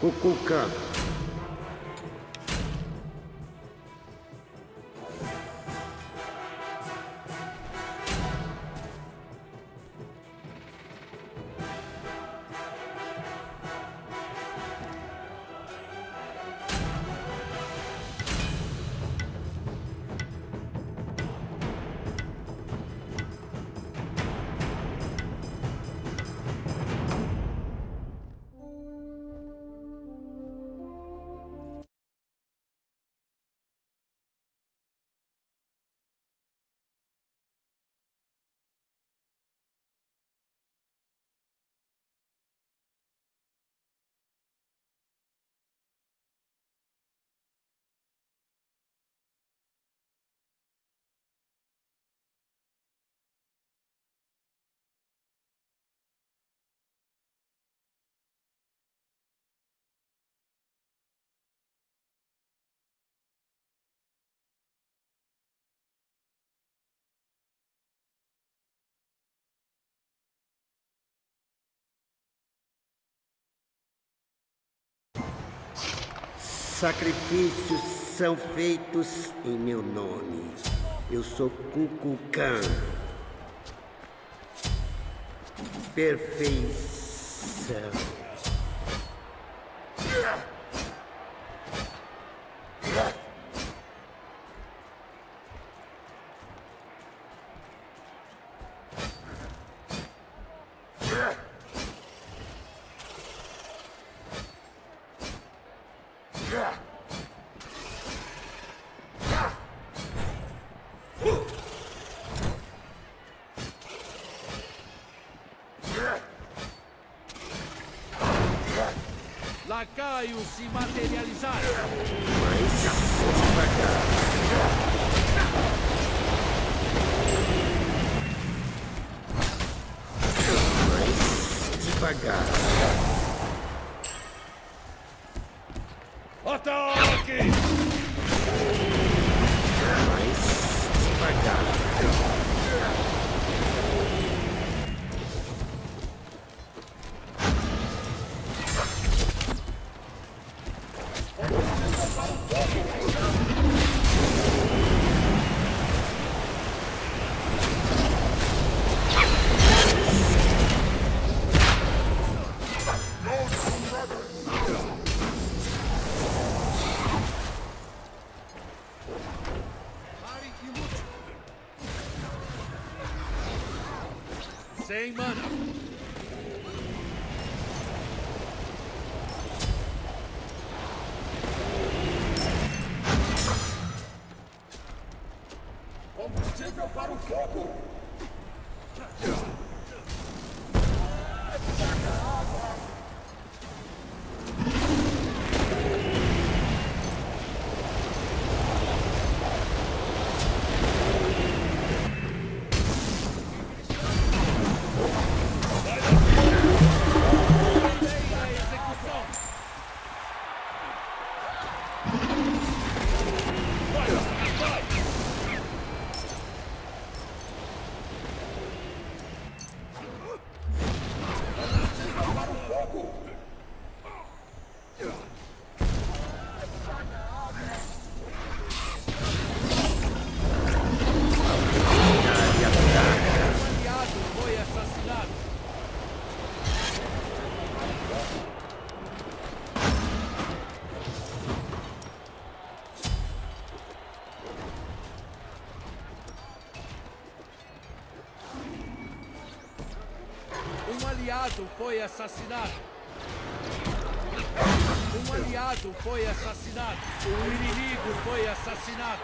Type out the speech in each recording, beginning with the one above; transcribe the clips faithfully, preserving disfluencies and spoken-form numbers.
Kukulkan. Sacrifícios são feitos em meu nome. Eu sou Kukulkan. Perfeição. Lacaio se materializar. Mais devagar. Mais devagar. Ataque! Mais devagar. Sem mana. Combustível para o fogo! Um aliado foi assassinado. Um aliado foi assassinado. Um inimigo foi assassinado.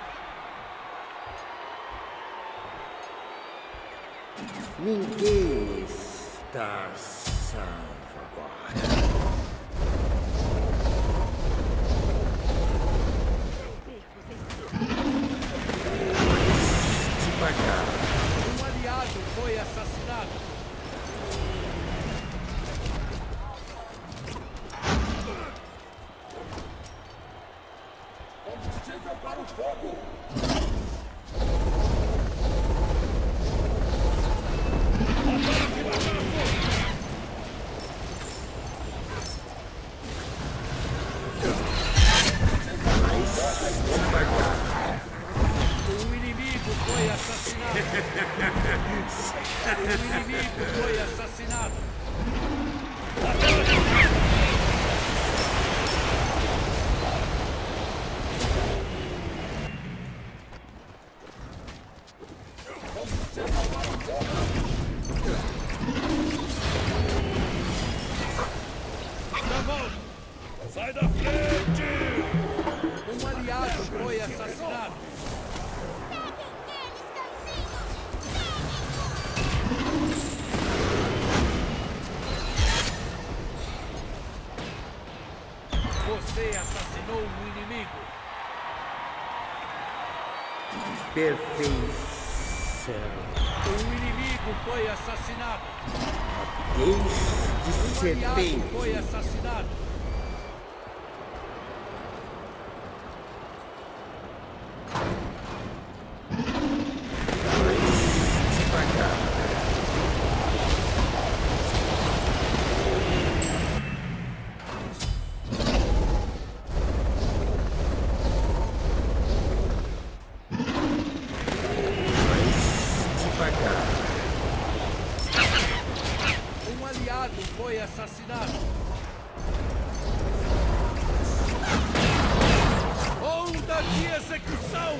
Ninguém está salvo agora. Devagar. Um aliado foi assassinado. Combustível para o fogo! O inimigo foi assassinado. Sai da frente! Um aliado foi assassinado. Você assassinou um inimigo. Perfeição. Um inimigo foi assassinado. Desde Um aliado serpente. foi assassinado. Um aliado foi assassinado. Onda de execução!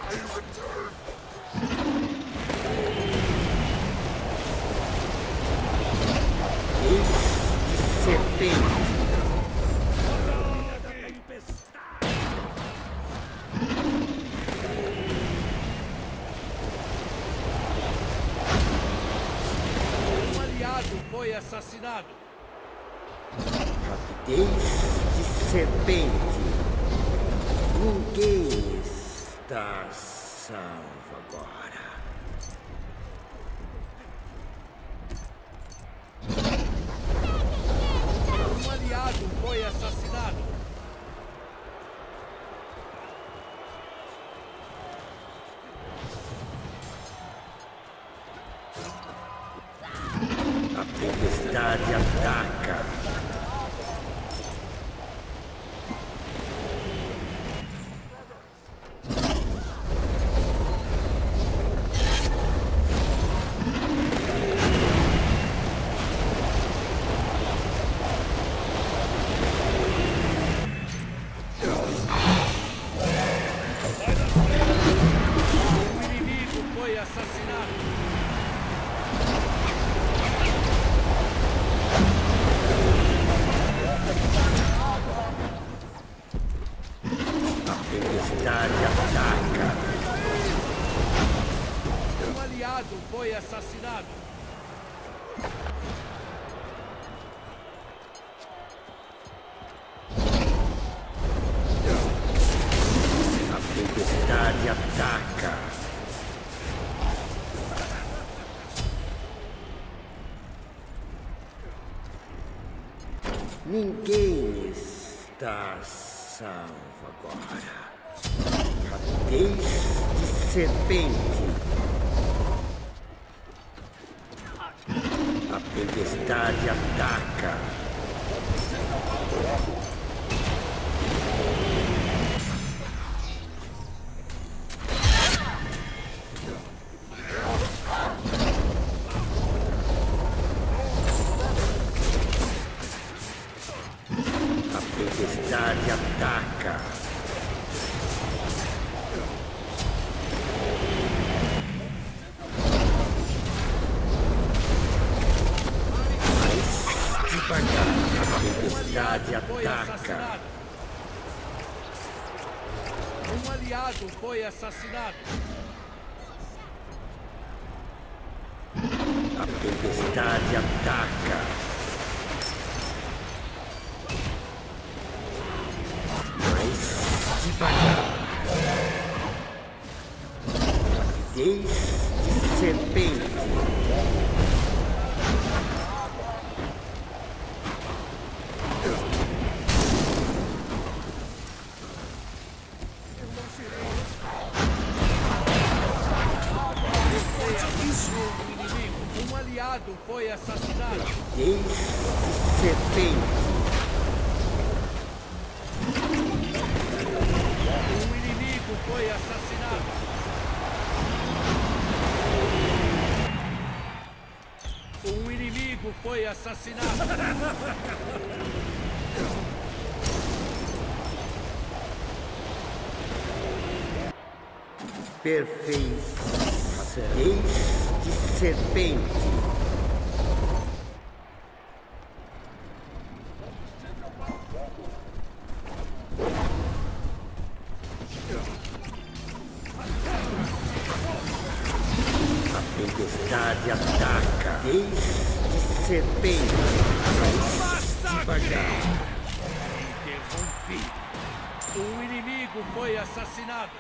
Desde serpente. Um aliado foi assassinado. Rapidez de serpente. Ninguém está salvo agora. Um aliado foi assassinado. A tempestade ataca. Um inimigo foi assassinado. A tempestade ataca. Um aliado foi assassinado. A tempestade ataca. Ninguém está salvo agora. Rapidez de serpente. A tempestade ataca. A tempestade ataca. Mais devagar. A tempestade Foi ataca. assassinado. Um aliado foi assassinado. A tempestade ataca. Mais devagar. Rapidez de serpente. Um aliado foi assassinado. Desde serpente. Um inimigo foi assassinado. inimigo foi assassinado. Perfeição de serpente. A tempestade ataca. Desde serpente. Mais devagar. Interrompi. O inimigo foi assassinado.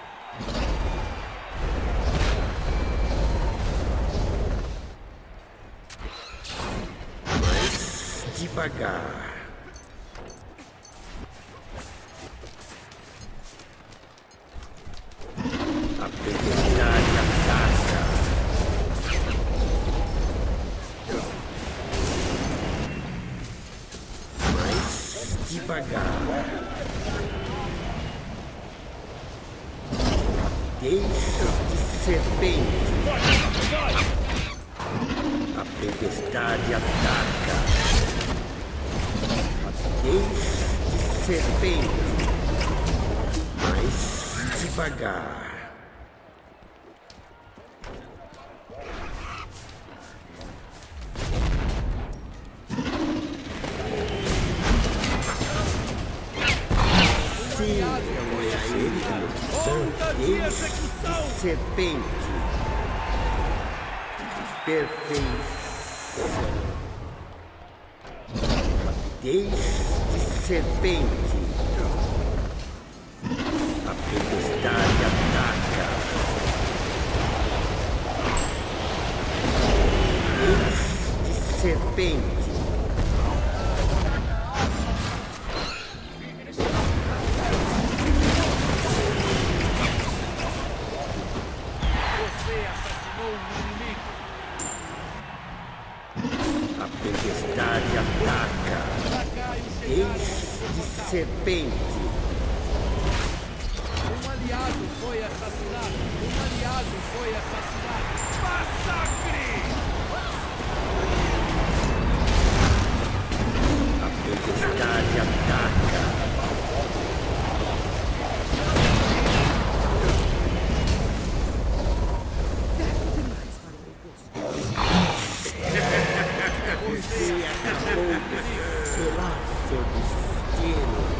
Mais devagar. A tempestade ataca. Mais devagar. Deixa de serpente. A tempestade ataca. Deixa de serpente. Mais devagar. Sim, foi a ele. Deixa de serpente. Perfeição. Desde serpente. A tempestade ataca. Desde serpente. Você assassinou um inimigo. A tempestade ataca. Desde serpente. Um aliado foi assassinado. Um aliado foi assassinado. Massacre! A tempestade ataca. Você acabou de selar seu destino.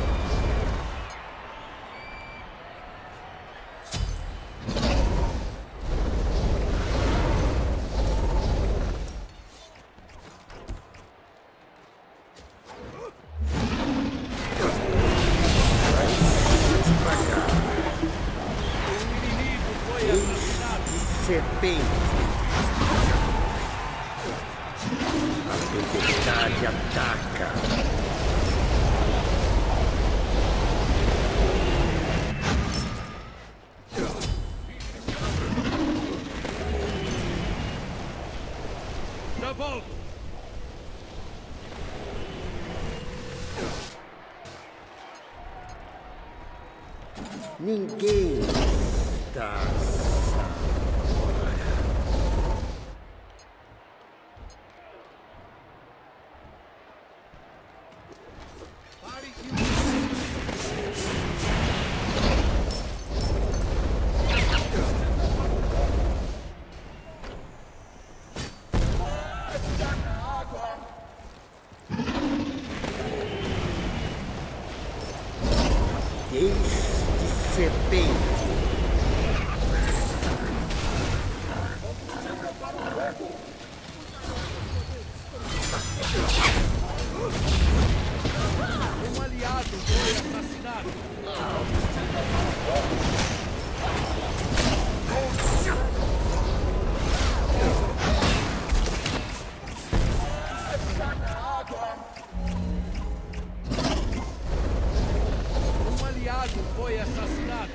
Serpente. A tempestade ataca. Já volto. Ninguém está desde serpente. Um aliado foi assassinado. Um aliado foi assassinado.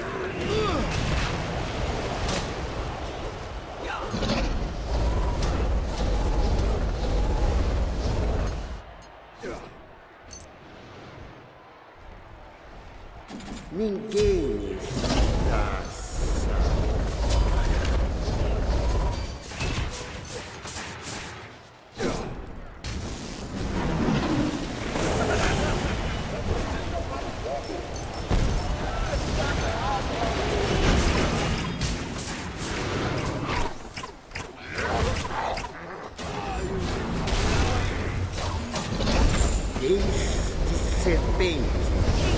Ninguém está salvo. Eis de serpente.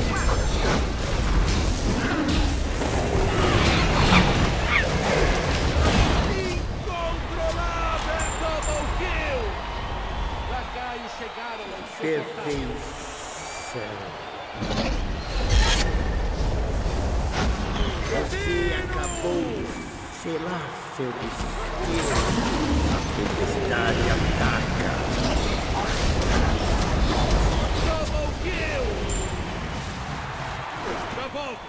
Incontrolável double kill! Lacaios chegaram ao seu Perfeição. Você acabou de selar seu destino. A tempestade ataca. double kill! Já volto!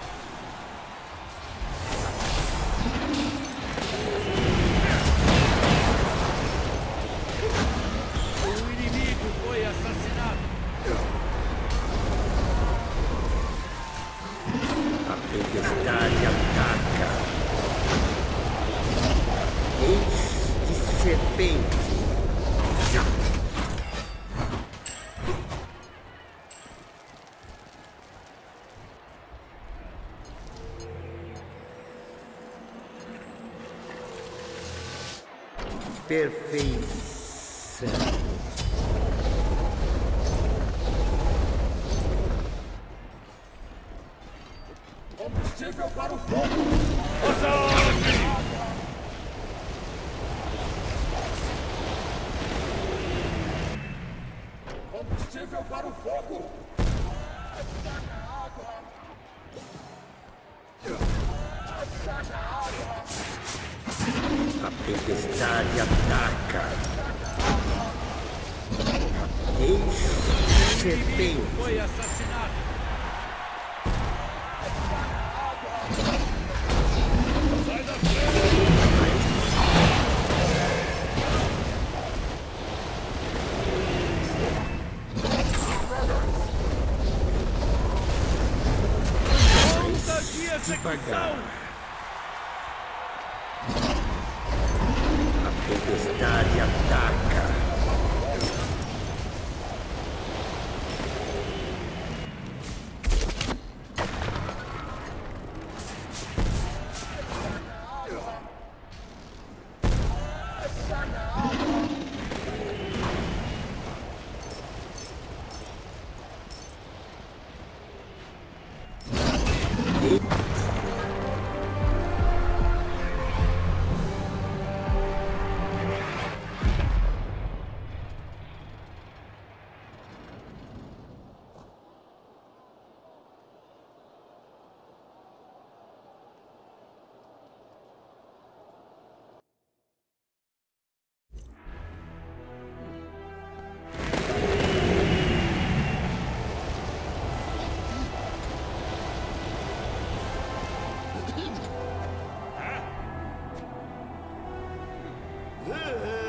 O inimigo foi assassinado. A tempestade ataca. Eis de serpente. Perfeição. Combustível para o fogo! Ataque! Combustível para o fogo! A tempestade ataca. Eis de serpente. Foi assassinado. Sai da frente! Onda de execução. Devagar. A tempestade ataca. Ah!